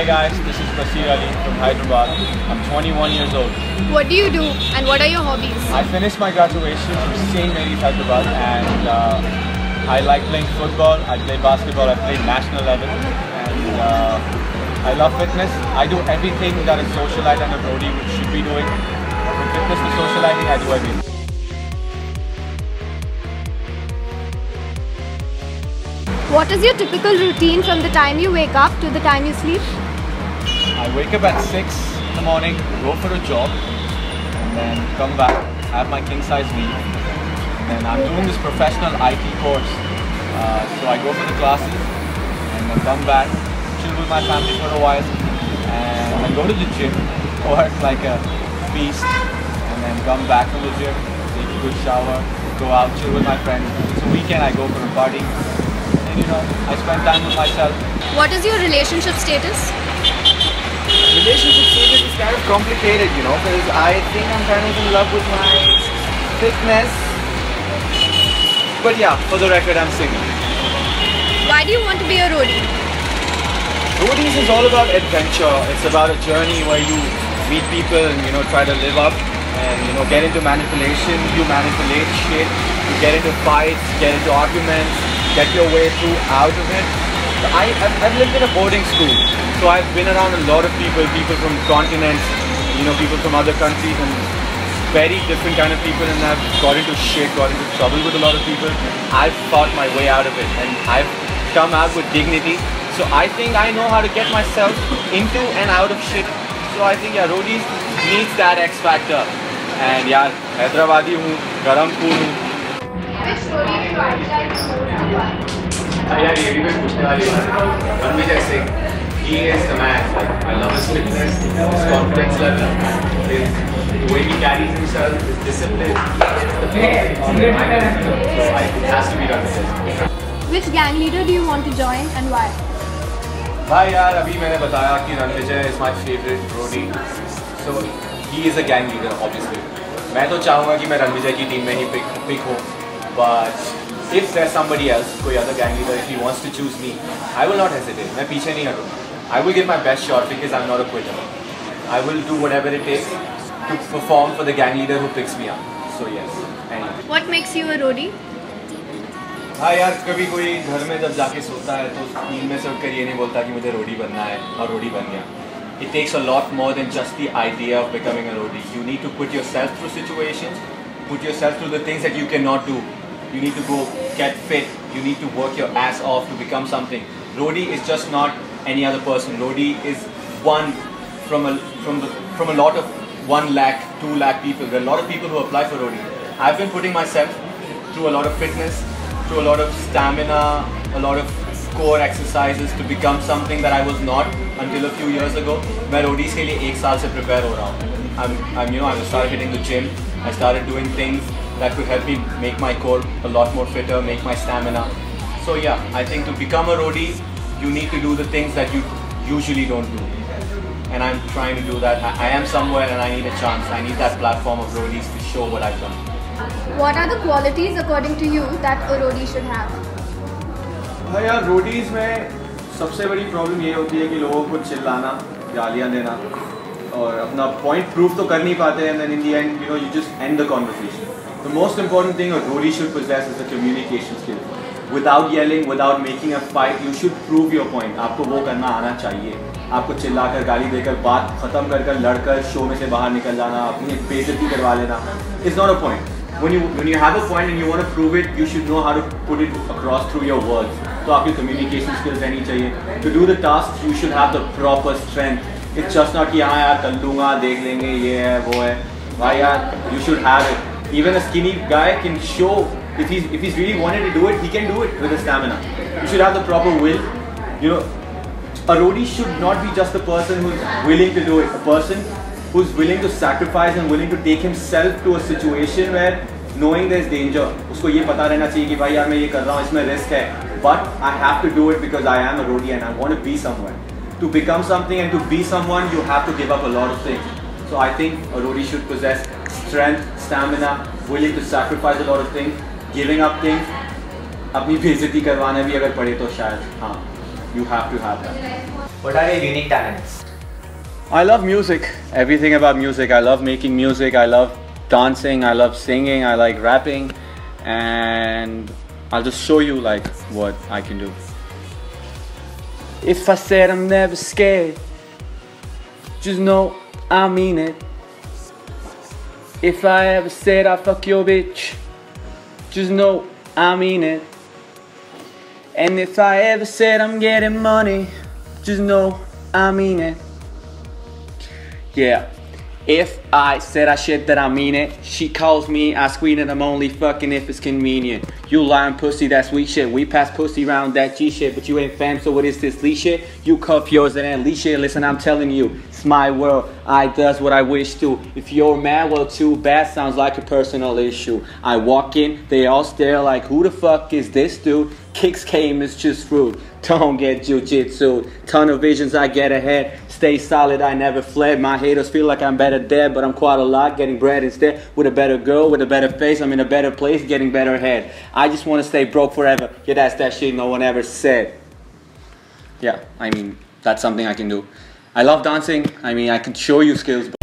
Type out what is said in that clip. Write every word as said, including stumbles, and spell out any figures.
guys, this is Basir Ali from Hyderabad. I'm twenty-one years old. What do you do and what are your hobbies? I finished my graduation from Saint Mary's Hyderabad, and uh, I like playing football, I play basketball, I play national level, and uh, I love fitness. I do everything that a socialite and a roadie should be doing. From fitness to socializing, I do everything. What is your typical routine from the time you wake up to the time you sleep? I wake up at six in the morning, go for a jog, and then come back, have my king size meal. And I'm doing this professional I T course, uh, so I go for the classes, and then come back, chill with my family for a while, and I go to the gym, work like a beast, and then come back from the gym, take a good shower, go out, chill with my friends. So weekend I go for a party. You know, I spend time with myself. What is your relationship status? Relationship status is kind of complicated, you know, because I think I'm kind of in love with my fitness. But yeah, for the record, I'm single. Why do you want to be a roadie? Roadies is all about adventure. It's about a journey where you meet people and, you know, try to live up and, you know, get into manipulation. You manipulate shit. You get into fights, get into arguments, get your way through out of it. So I, I've, I've lived in a boarding school, so I've been around a lot of people, people from continents, you know, people from other countries, and very different kind of people, and I've got into shit, got into trouble with a lot of people. I've fought my way out of it, and I've come out with dignity. So I think I know how to get myself into and out of shit. So I think, yeah, roadies needs that X factor. And yeah, Hyderabadi hu, garam pool hu. Which roadie do you idolize most? Yeah, ये भी पूछने वाली बात है। Ranvijay Singh, he is the man. Like, I love his fitness, his confidence level, his, the way he carries himself, his discipline. So I, it has to be Ranvijay. Which gang leader do you want to join and why? भाई यार, अभी मैंने बताया कि Ranvijay is my favorite roadie. So he is a gang leader, obviously. मैं तो चाहूँगा कि मैं रणविजय की टीम में ही pick pick हूँ. But if there's somebody else, कोई other gang leader, if he wants to choose me, I will not hesitate. मैं पीछे नहीं हटूँगा. I will give my best shot because I'm not a quitter. I will do whatever it takes to perform for the gang leader who picks me up. So yes, anyway. What makes you a roadie? हाँ यार, कभी कोई घर में जब जाके सोता है तो नींद में से उठकर ये नहीं बोलता कि मुझे रोडी बनना है और रोडी बन गया. It takes a lot more than just the idea of becoming a roadie. You need to put yourself through situations, put yourself through the things that you cannot do. You need to go get fit. You need to work your ass off to become something. Roadie is just not any other person. Roadie is one from a from the from a lot of one lakh, two lakh people. There are a lot of people who apply for roadie. I've been putting myself through a lot of fitness, through a lot of stamina, a lot of core exercises to become something that I was not until a few years ago. मैं roadies के लिए एक साल से prepare हो रहा हूँ. I'm I'm you know I started hitting the gym. I started doing things that could help me make my core a lot more fitter, make my stamina. So yeah, I think to become a roadie, you need to do the things that you usually don't do. And I'm trying to do that. I, I am somewhere and I need a chance. I need that platform of roadies to show what I've done. What are the qualities according to you that a roadie should have? हाँ यार, Roadies में सबसे बड़ी problem ये होती है कि लोगों को चिल्लाना, गालियाँ देना और अपना पॉइंट प्रूव तो कर नहीं पाते हैं. And in the end, you know, you just end the conversation. The most important thing a roadie should possess is a communication skill. Without yelling, without making a fight, you should prove your point. आपको वो करना आना चाहिए. आपको चिल्लाकर, गाली देकर, बात खत्म कर कर, लड़कर, शो में से बाहर निकल जाना, अपनी बेइज्जती करवा लेना, is not a point. When you when you have a point and you want to prove it, you should know how to put it across through your words. तो आपकी communication skills रहनी चाहिए. To do the task, you should have the proper strength. It's just not कि हाँ यार कर लूँगा, देख लेंगे, ये है, वो है. भाई यार, you should have it. Even a skinny guy can show if he's if he's really wanted to do it, he can do it with the stamina. You should have the proper will. You know, a roadie should not be just the person who's willing to do it. A person who's willing to sacrifice and willing to take himself to a situation where knowing there's danger. उसको ये पता रहना चाहिए कि भाई यार मैं ये कर रहा हूँ, इसमें risk है. But I have to do it because I am a roadie and I want to be somewhere. To become something and to be someone, you have to give up a lot of things. So I think a roadie should possess strength, stamina, willing to sacrifice a lot of things, giving up things. अपनी बेइज्जती करवाना भी अगर पड़े तो शायद हाँ. You have to have that. What are your unique talents? I love music. Everything about music. I love making music. I love dancing. I love singing. I like rapping. And I'll just show you like what I can do. If I said I'm never scared, just know I mean it. If I ever said I fuck your bitch, just know I mean it. And if I ever said I'm getting money, just know I mean it. Yeah. If I said I shit that I mean it, she calls me, I screen it, I'm only fucking if it's convenient. You lying pussy, that's weak shit. We pass pussy round that G shit, but you ain't fam, so what is this Lee shit? You cuff yours and then Lee shit. Listen, I'm telling you, it's my world. I does what I wish to. If you're mad, well, too bad, sounds like a personal issue. I walk in, they all stare like, who the fuck is this dude? Kicks came, it's just rude. Don't get jujitsu. Tunnel visions, I get ahead. Stay solid, I never fled. My haters feel like I'm better dead, but I'm quite a lot. Getting bread instead with a better girl, with a better face. I'm in a better place, getting better head. I just want to stay broke forever. Yeah, that's that shit no one ever said. Yeah, I mean, that's something I can do. I love dancing. I mean, I can show you skills, but